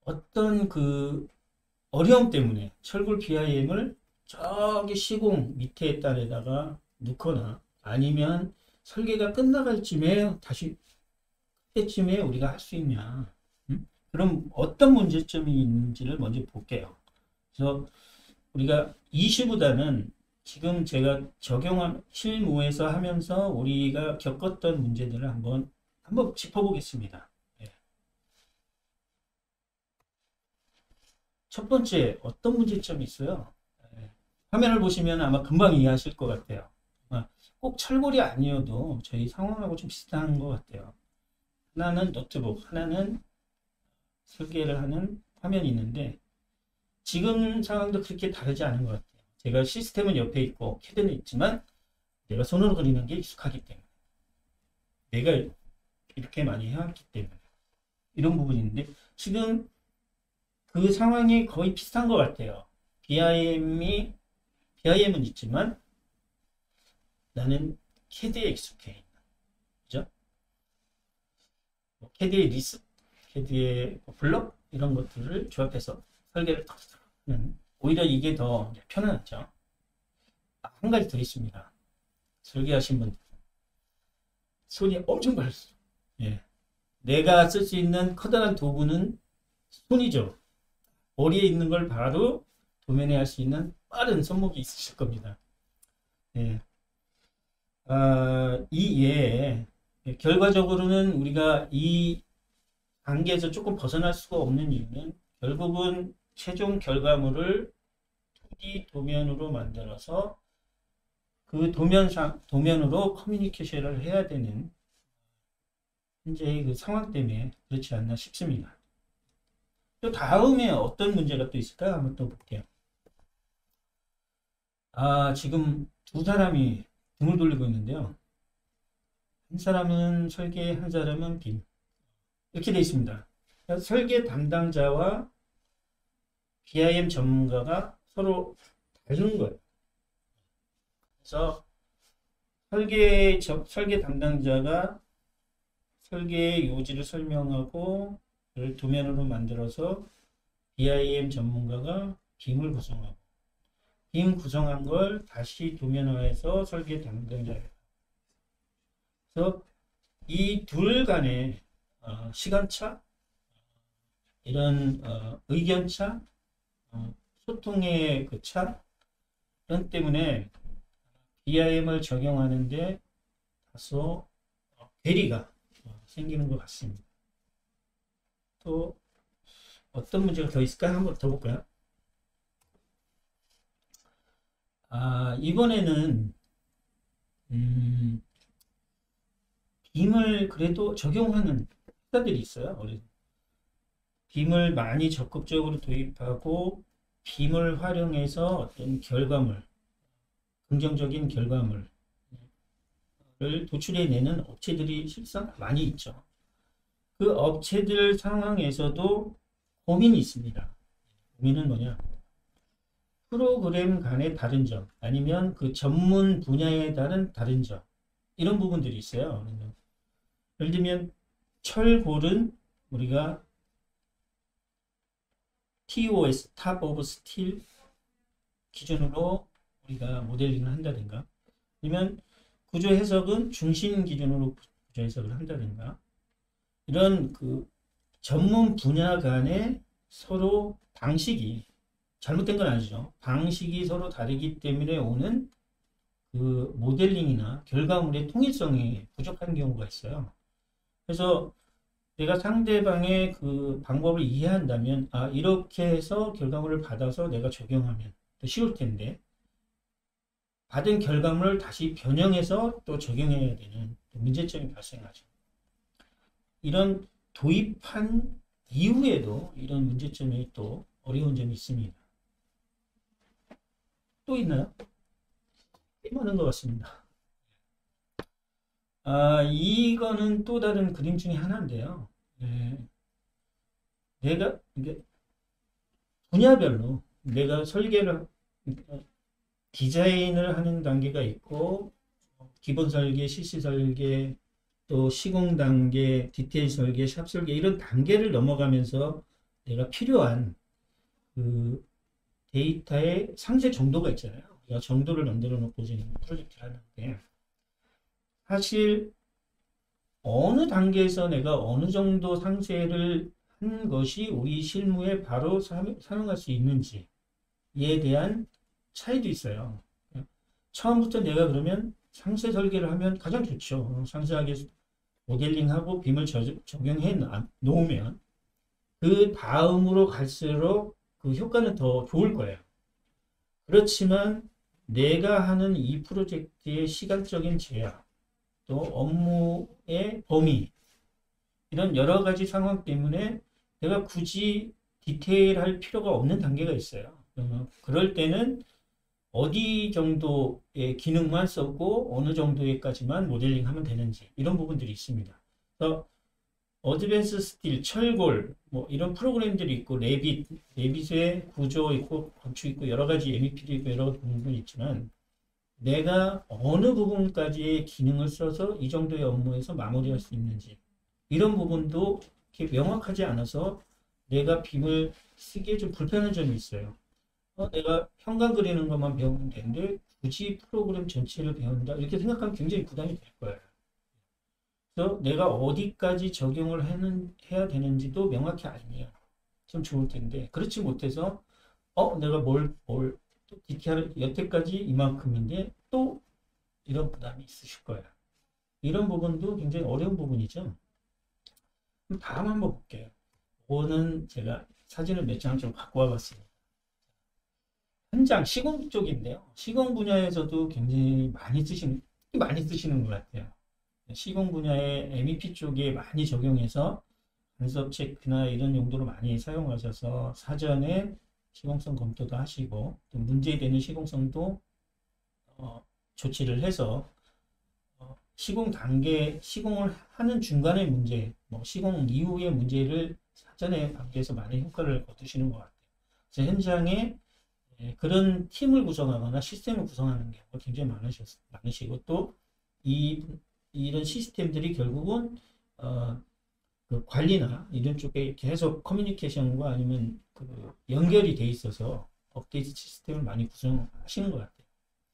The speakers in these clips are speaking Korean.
어떤 그 어려움 때문에 철골 BIM을 저기 시공 밑에 딸에다가 넣거나 아니면 설계가 끝나갈 쯤에 다시 그때쯤에 우리가 할 수 있냐. 그럼 어떤 문제점이 있는지를 먼저 볼게요. 그래서 우리가 이슈보다는 지금 제가 적용한 실무에서 하면서 우리가 겪었던 문제들을 한번 짚어보겠습니다. 예. 첫 번째 어떤 문제점이 있어요? 예. 화면을 보시면 아마 금방 이해하실 것 같아요. 아마 꼭 철골이 아니어도 저희 상황하고 좀 비슷한 것 같아요. 하나는 노트북, 하나는 설계를 하는 화면이 있는데 지금 상황도 그렇게 다르지 않은 것 같아요. 제가 시스템은 옆에 있고 캐드는 있지만 내가 손으로 그리는 게 익숙하기 때문에 내가 이렇게 많이 해왔기 때문에 이런 부분이 있는데 지금 그 상황이 거의 비슷한 것 같아요. BIM은 있지만 나는 캐드에 익숙해. 그죠? 캐드의 리스, 캐드의 블럭 이런 것들을 조합해서 설계를 하는 오히려 이게 더 편안하죠. 한 가지 더 있습니다. 설계하신 분들 손이 엄청 빠르죠. 예. 내가 쓸 수 있는 커다란 도구는 손이죠. 머리에 있는 걸 바로 도면에 할 수 있는 빠른 손목이 있으실 겁니다. 예. 예. 결과적으로는 우리가 이 단계에서 조금 벗어날 수가 없는 이유는 결국은 최종 결과물을 2D 도면으로 만들어서 그 도면으로 커뮤니케이션을 해야 되는 현재의 그 상황 때문에 그렇지 않나 싶습니다. 또 다음에 어떤 문제가 또 있을까 한번 또 볼게요. 지금 두 사람이 등을 돌리고 있는데요. 한 사람은 설계, 한 사람은 빔. 이렇게 되어 있습니다. 설계 담당자와 BIM 전문가가 서로 다른 거예요. 그래서 설계 담당자가 설계의 요지를 설명하고 그걸 도면으로 만들어서 BIM 전문가가 빔을 구성하고 빔 구성한 걸 다시 도면화해서 설계 담당자예요. 그래서 이 둘 간의 시간차, 이런 의견차, 소통의 그 차, 이런 때문에 BIM을 적용하는데 다소 괴리가 생기는 것 같습니다. 또 어떤 문제가 더 있을까 한번 더 볼까요? 이번에는 빔을 그래도 적용하는 회사들이 있어요. 빔을 많이 적극적으로 도입하고 빔을 활용해서 어떤 결과물, 긍정적인 결과물을 도출해내는 업체들이 실상 많이 있죠. 그 업체들 상황에서도 고민이 있습니다. 고민은 뭐냐? 프로그램 간의 다른 점, 아니면 그 전문 분야에 따른 다른 점, 이런 부분들이 있어요. 예를 들면 철골은 우리가 TOS, Top of Steel 기준으로 우리가 모델링을 한다든가, 아니면 구조 해석은 중심 기준으로 구조 해석을 한다든가, 이런 그 전문 분야 간의 서로 방식이 잘못된 건 아니죠. 방식이 서로 다르기 때문에 오는 그 모델링이나 결과물의 통일성이 부족한 경우가 있어요. 그래서 내가 상대방의 그 방법을 이해한다면, 이렇게 해서 결과물을 받아서 내가 적용하면 더 쉬울 텐데, 받은 결과물을 다시 변형해서 또 적용해야 되는 문제점이 발생하죠. 이런 도입한 이후에도 이런 문제점이 또 어려운 점이 있습니다. 또 있나요? 꽤 많은 것 같습니다. 이거는 또 다른 그림 중에 하나인데요. 네. 내가 이게 분야별로 내가 설계를 디자인을 하는 단계가 있고, 기본 설계, CC 설계, 또 시공 단계, 디테일 설계, 샵 설계, 이런 단계를 넘어가면서 내가 필요한 그 데이터의 상세 정도가 있잖아요. 우리가 정도를 만들어 놓고 지금 프로젝트를 하는데, 사실 어느 단계에서 내가 어느 정도 상세를 한 것이 우리 실무에 바로 사용할 수 있는지에 대한 차이도 있어요. 처음부터 내가 그러면 상세 설계를 하면 가장 좋죠. 상세하게 모델링하고 빔을 적용해 놓으면 그 다음으로 갈수록 그 효과는 더 좋을 거예요. 그렇지만 내가 하는 이 프로젝트의 시간적인 제약, 또 업무의 범위, 이런 여러 가지 상황 때문에 내가 굳이 디테일할 필요가 없는 단계가 있어요. 그럴 때는 어디 정도의 기능만 썼고 어느 정도에까지만 모델링 하면 되는지, 이런 부분들이 있습니다. 그래서 어드밴스 스틸, 철골, 뭐 이런 프로그램들이 있고, 레빗의 구조 있고, 건축 있고, 여러 가지 MEP도 있고, 여러 부분이 있지만, 내가 어느 부분까지의 기능을 써서 이 정도의 업무에서 마무리할 수 있는지, 이런 부분도 이렇게 명확하지 않아서 내가 빔을 쓰기에 좀 불편한 점이 있어요. 내가 현관 그리는 것만 배우면 되는데 굳이 프로그램 전체를 배운다, 이렇게 생각하면 굉장히 부담이 될 거예요. 그래서 내가 어디까지 적용을 해야 되는지도 명확히 알면 좀 좋을 텐데, 그렇지 못해서 내가 또 디테일을 여태까지 이만큼인데 또 이런 부담이 있으실 거예요. 이런 부분도 굉장히 어려운 부분이죠. 그럼 다음 한번 볼게요. 이거는 제가 사진을 몇 장 좀 갖고 와봤습니다. 현장 시공 쪽인데요. 시공 분야에서도 굉장히 많이 쓰시는 것 같아요. 시공 분야의 MEP 쪽에 많이 적용해서 간섭 체크나 이런 용도로 많이 사용하셔서 사전에 시공성 검토도 하시고, 또 문제되는 시공성도 조치를 해서 시공을 하는 중간의 문제, 뭐 시공 이후의 문제를 사전에 방지해서 많은 효과를 거두시는 것 같아요. 그래서 현장에 그런 팀을 구성하거나 시스템을 구성하는 경우가 굉장히 많으시고, 또 이런 시스템들이 결국은 그 관리나 이런 쪽에 계속 커뮤니케이션과 아니면 그 연결이 돼 있어서 업데이트 시스템을 많이 구성하시는 것 같아요.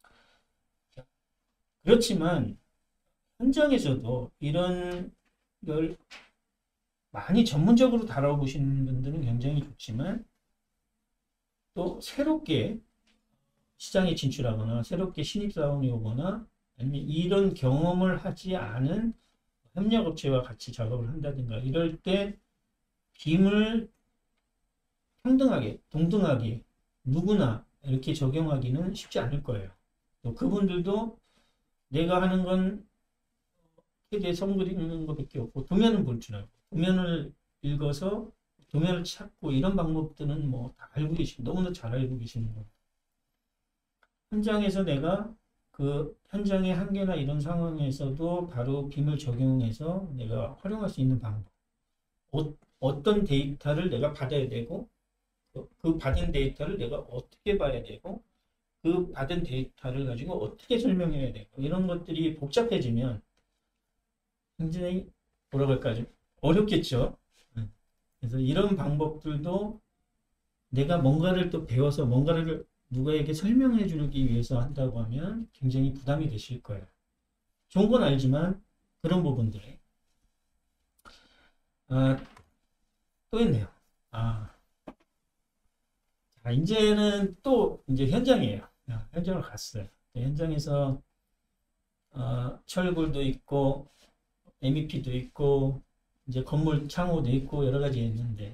그렇지만 현장에서도 이런 걸 많이 전문적으로 다뤄보시는 분들은 굉장히 좋지만, 또 새롭게 시장에 진출하거나 새롭게 신입사원이 오거나 아니면 이런 경험을 하지 않은 협력업체와 같이 작업을 한다든가, 이럴 때 빔을 평등하게, 동등하게 누구나 이렇게 적용하기는 쉽지 않을 거예요. 또 그분들도 내가 하는 건 세계 선 그리는 것밖에 없고, 도면은 볼 줄 알고, 도면을 읽어서 도면을 찾고, 이런 방법들은 뭐 다 알고 계시고, 너무나 잘 알고 계시는 거예요. 현장에서 내가 그 현장의 한계나 이런 상황에서도 바로 빔을 적용해서 내가 활용할 수 있는 방법, 어떤 데이터를 내가 받아야 되고, 그 받은 데이터를 내가 어떻게 봐야 되고, 그 받은 데이터를 가지고 어떻게 설명해야 되고, 이런 것들이 복잡해지면 굉장히 뭐라고 할까, 좀 어렵겠죠. 그래서 이런 방법들도 내가 뭔가를 또 배워서 뭔가를 누구에게 설명해 주기 위해서 한다고 하면 굉장히 부담이 되실 거예요. 좋은 건 알지만 그런 부분들에 또 있네요. 자, 이제는 또 이제 현장이에요. 현장을 갔어요. 현장에서 철골도 있고 MEP도 있고 이제 건물 창호도 있고 여러 가지 있는데,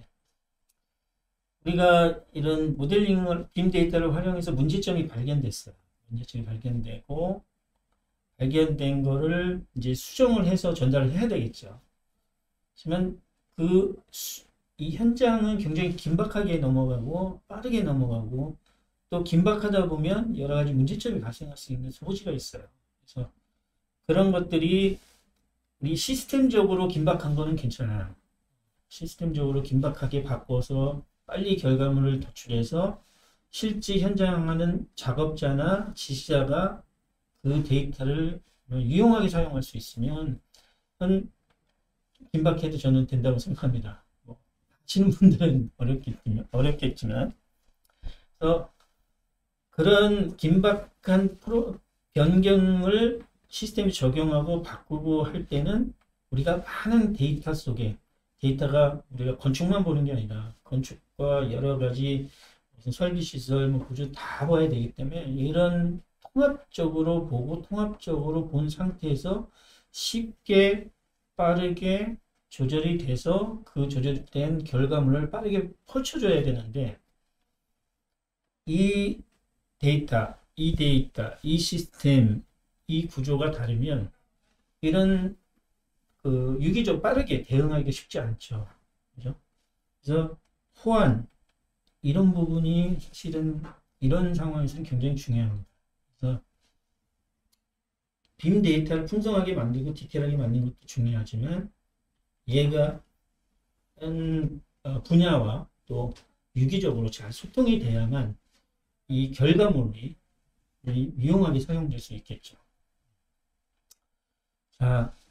우리가 이런 모델링을, 빔 데이터를 활용해서 문제점이 발견됐어요. 문제점이 발견되고, 발견된 거를 이제 수정을 해서 전달을 해야 되겠죠. 하지만 이 현장은 굉장히 긴박하게 넘어가고 빠르게 넘어가고, 또 긴박하다 보면 여러 가지 문제점이 발생할 수 있는 소지가 있어요. 그래서 그런 것들이 우리 시스템적으로 긴박한 거는 괜찮아요. 시스템적으로 긴박하게 바꿔서 빨리 결과물을 도출해서 실제 현장하는 작업자나 지시자가 그 데이터를 유용하게 사용할 수 있으면 긴박해도 저는 된다고 생각합니다. 하시는 분들은 어렵겠지만, 그래서 그런 긴박한 변경을 시스템에 적용하고 바꾸고 할 때는 우리가 많은 데이터 속에, 데이터가 우리가 건축만 보는 게 아니라 건축과 여러 가지 무슨 설비 시설, 뭐 구조 다 봐야 되기 때문에 이런 통합적으로 보고 통합적으로 본 상태에서 쉽게 빠르게 조절이 돼서 그 조절된 결과물을 빠르게 펼쳐줘야 되는데, 이 이 시스템, 이 구조가 다르면 이런 그 유기적 빠르게 대응하기가 쉽지 않죠. 그죠? 그래서 호환, 이런 부분이 사실은 이런 상황에서는 굉장히 중요합니다. 그래서 빔 데이터를 풍성하게 만들고 디테일하게 만드는 것도 중요하지만, 얘가 분야와 또 유기적으로 잘 소통이 돼야만 이 결과물이 유용하게 사용될 수 있겠죠. 자,